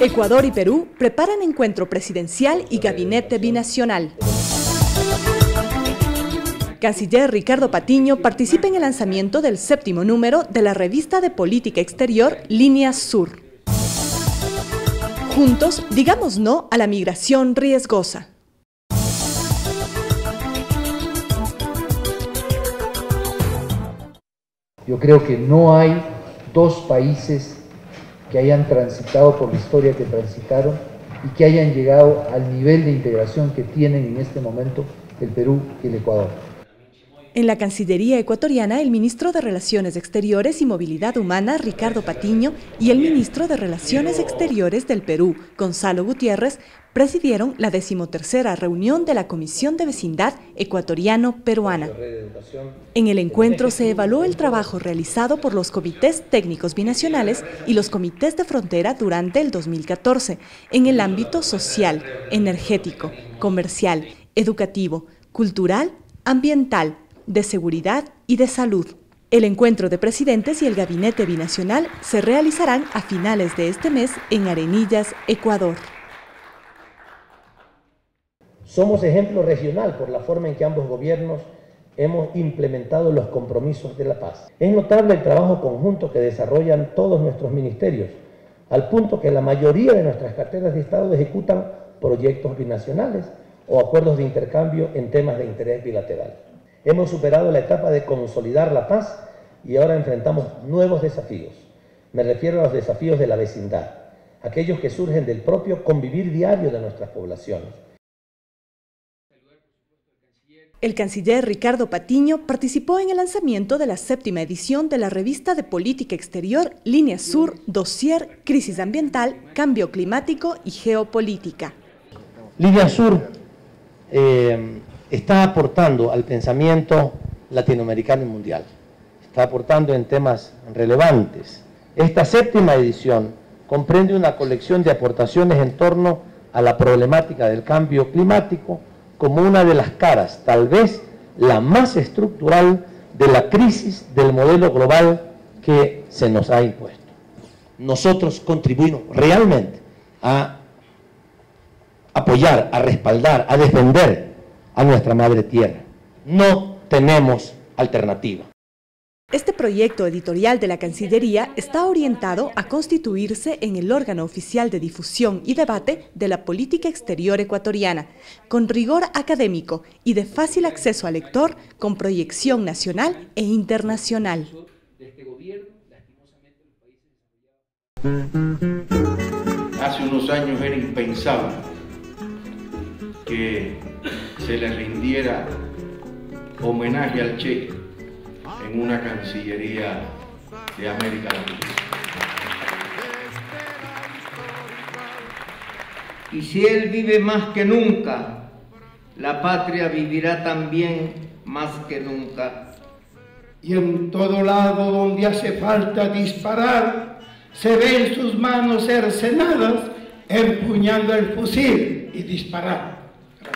Ecuador y Perú preparan encuentro presidencial y gabinete binacional. Canciller Ricardo Patiño participa en el lanzamiento del 7º número de la revista de política exterior Línea Sur. Juntos, digamos no a la migración riesgosa. Yo creo que no hay dos países que hayan transitado por la historia que transitaron y que hayan llegado al nivel de integración que tienen en este momento el Perú y el Ecuador. En la Cancillería ecuatoriana, el ministro de Relaciones Exteriores y Movilidad Humana, Ricardo Patiño, y el ministro de Relaciones Exteriores del Perú, Gonzalo Gutiérrez, presidieron la 13ª reunión de la Comisión de Vecindad Ecuatoriano-Peruana. En el encuentro se evaluó el trabajo realizado por los comités técnicos binacionales y los comités de frontera durante el 2014 en el ámbito social, energético, comercial, educativo, cultural, ambiental, de seguridad y de salud. El encuentro de presidentes y el gabinete binacional se realizarán a finales de este mes en Arenillas, Ecuador. Somos ejemplo regional por la forma en que ambos gobiernos hemos implementado los compromisos de la paz. Es notable el trabajo conjunto que desarrollan todos nuestros ministerios, al punto que la mayoría de nuestras carteras de Estado ejecutan proyectos binacionales o acuerdos de intercambio en temas de interés bilateral. Hemos superado la etapa de consolidar la paz y ahora enfrentamos nuevos desafíos. Me refiero a los desafíos de la vecindad, aquellos que surgen del propio convivir diario de nuestras poblaciones. El canciller Ricardo Patiño participó en el lanzamiento de la 7ª edición de la revista de política exterior Línea Sur, dossier Crisis Ambiental, Cambio Climático y Geopolítica. Línea Sur está aportando al pensamiento latinoamericano y mundial. Está aportando en temas relevantes. Esta 7ª edición comprende una colección de aportaciones en torno a la problemática del cambio climático como una de las caras, tal vez la más estructural, de la crisis del modelo global que se nos ha impuesto. Nosotros contribuimos realmente a apoyar, a respaldar, a defender a nuestra madre tierra. No tenemos alternativa. Este proyecto editorial de la Cancillería está orientado a constituirse en el órgano oficial de difusión y debate de la política exterior ecuatoriana, con rigor académico y de fácil acceso al lector, con proyección nacional e internacional. Hace unos años era impensable que se le rindiera homenaje al Che en una Cancillería de América Latina. Y si él vive más que nunca, la patria vivirá también más que nunca. Y en todo lado donde hace falta disparar, se ven sus manos cercenadas, empuñando el fusil y disparar.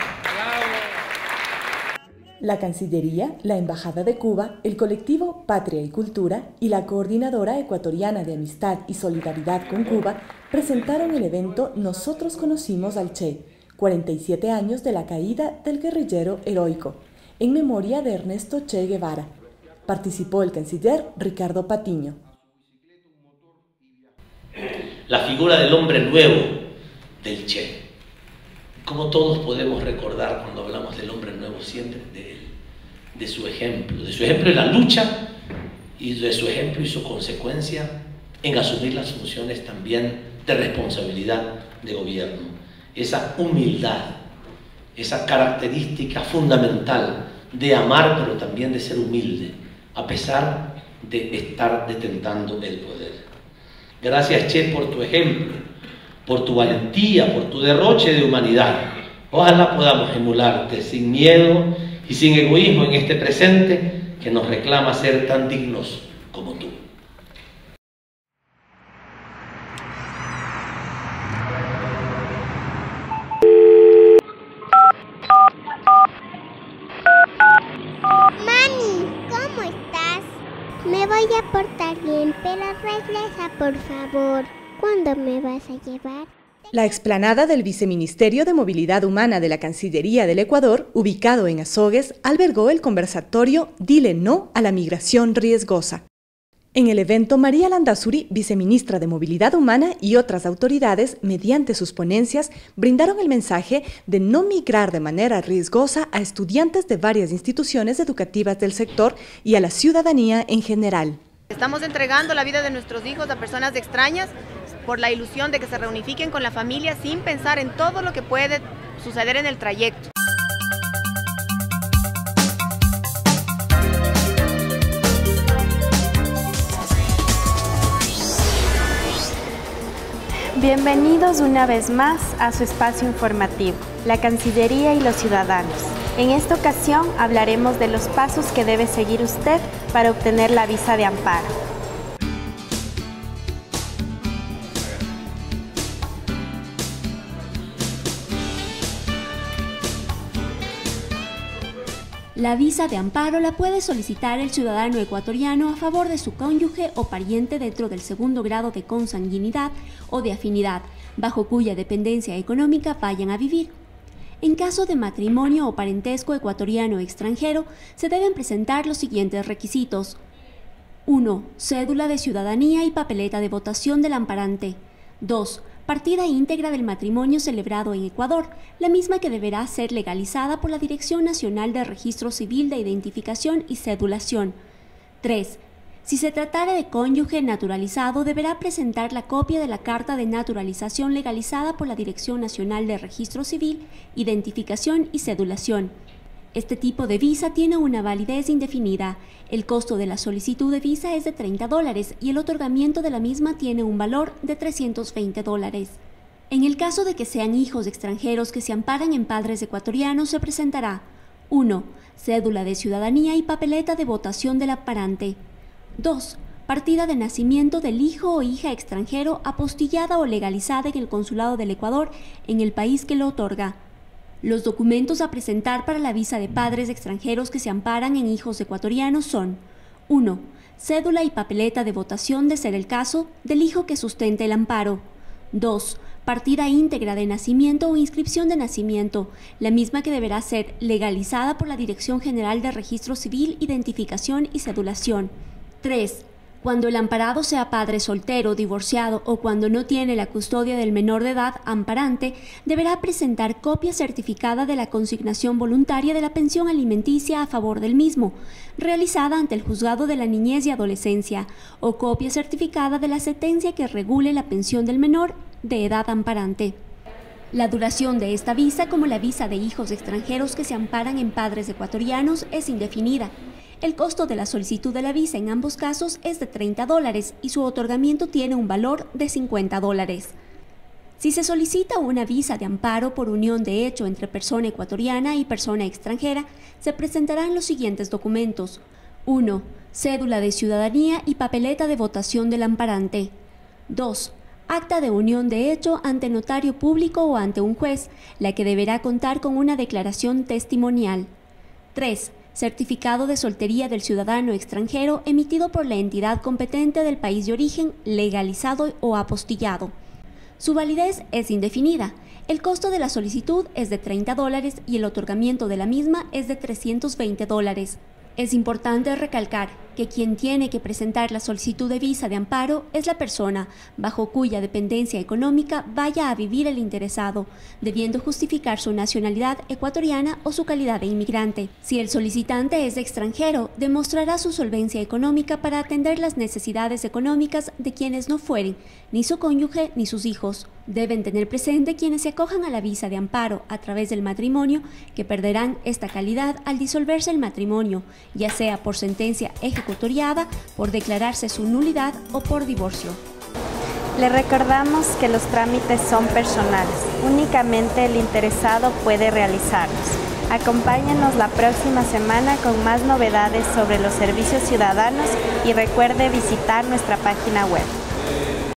La Cancillería, la Embajada de Cuba, el colectivo Patria y Cultura y la Coordinadora Ecuatoriana de Amistad y Solidaridad con Cuba presentaron el evento Nosotros conocimos al Che, 47 años de la caída del guerrillero heroico, en memoria de Ernesto Che Guevara. Participó el canciller Ricardo Patiño. La figura del hombre nuevo del Che. Como todos podemos recordar cuando hablamos del hombre nuevo siempre de él, de su ejemplo en la lucha y de su ejemplo y su consecuencia en asumir las funciones también de responsabilidad de gobierno. Esa humildad, esa característica fundamental de amar pero también de ser humilde, a pesar de estar detentando el poder. Gracias, Che, por tu ejemplo, por tu valentía, por tu derroche de humanidad. Ojalá podamos emularte sin miedo y sin egoísmo en este presente que nos reclama ser tan dignos como tú. Mami, ¿cómo estás? Me voy a portar bien, pero regresa por favor. ¿Cuándo me vas a llevar? La explanada del Viceministerio de Movilidad Humana de la Cancillería del Ecuador, ubicado en Azogues, albergó el conversatorio Dile no a la migración riesgosa. En el evento, María Landazuri, viceministra de Movilidad Humana, y otras autoridades, mediante sus ponencias, brindaron el mensaje de no migrar de manera riesgosa a estudiantes de varias instituciones educativas del sector y a la ciudadanía en general. Estamos entregando la vida de nuestros hijos a personas extrañas por la ilusión de que se reunifiquen con la familia sin pensar en todo lo que puede suceder en el trayecto. Bienvenidos una vez más a su espacio informativo, la Cancillería y los ciudadanos. En esta ocasión hablaremos de los pasos que debe seguir usted para obtener la visa de amparo. La visa de amparo la puede solicitar el ciudadano ecuatoriano a favor de su cónyuge o pariente dentro del segundo grado de consanguinidad o de afinidad, bajo cuya dependencia económica vayan a vivir. En caso de matrimonio o parentesco ecuatoriano extranjero, se deben presentar los siguientes requisitos. 1. Cédula de ciudadanía y papeleta de votación del amparante. 2. Partida íntegra del matrimonio celebrado en Ecuador, la misma que deberá ser legalizada por la Dirección Nacional de Registro Civil de Identificación y Cedulación. 3. Si se tratara de cónyuge naturalizado, deberá presentar la copia de la carta de naturalización legalizada por la Dirección Nacional de Registro Civil, Identificación y Cedulación. Este tipo de visa tiene una validez indefinida. El costo de la solicitud de visa es de $30 y el otorgamiento de la misma tiene un valor de $320. En el caso de que sean hijos extranjeros que se amparan en padres ecuatorianos, se presentará 1. Cédula de ciudadanía y papeleta de votación del amparante. 2. Partida de nacimiento del hijo o hija extranjero apostillada o legalizada en el Consulado del Ecuador en el país que lo otorga. Los documentos a presentar para la visa de padres extranjeros que se amparan en hijos ecuatorianos son 1. Cédula y papeleta de votación, de ser el caso, del hijo que sustente el amparo. 2. Partida íntegra de nacimiento o inscripción de nacimiento, la misma que deberá ser legalizada por la Dirección General de Registro Civil, Identificación y Cedulación. 3. Cuando el amparado sea padre soltero, divorciado o cuando no tiene la custodia del menor de edad amparante, deberá presentar copia certificada de la consignación voluntaria de la pensión alimenticia a favor del mismo, realizada ante el Juzgado de la Niñez y Adolescencia, o copia certificada de la sentencia que regule la pensión del menor de edad amparante. La duración de esta visa, como la visa de hijos extranjeros que se amparan en padres ecuatorianos, es indefinida. El costo de la solicitud de la visa en ambos casos es de $30 y su otorgamiento tiene un valor de $50. Si se solicita una visa de amparo por unión de hecho entre persona ecuatoriana y persona extranjera, se presentarán los siguientes documentos. 1. Cédula de ciudadanía y papeleta de votación del amparante. 2. Acta de unión de hecho ante notario público o ante un juez, la que deberá contar con una declaración testimonial. 3. Certificado de soltería del ciudadano extranjero emitido por la entidad competente del país de origen, legalizado o apostillado. Su validez es indefinida. El costo de la solicitud es de $30 y el otorgamiento de la misma es de $320. Es importante recalcar que quien tiene que presentar la solicitud de visa de amparo es la persona bajo cuya dependencia económica vaya a vivir el interesado, debiendo justificar su nacionalidad ecuatoriana o su calidad de inmigrante. Si el solicitante es extranjero, demostrará su solvencia económica para atender las necesidades económicas de quienes no fueren ni su cónyuge ni sus hijos. Deben tener presente quienes se acojan a la visa de amparo a través del matrimonio que perderán esta calidad al disolverse el matrimonio, ya sea por sentencia ejecutoriada, por declararse su nulidad o por divorcio. Le recordamos que los trámites son personales. Únicamente el interesado puede realizarlos. Acompáñenos la próxima semana con más novedades sobre los servicios ciudadanos y recuerde visitar nuestra página web.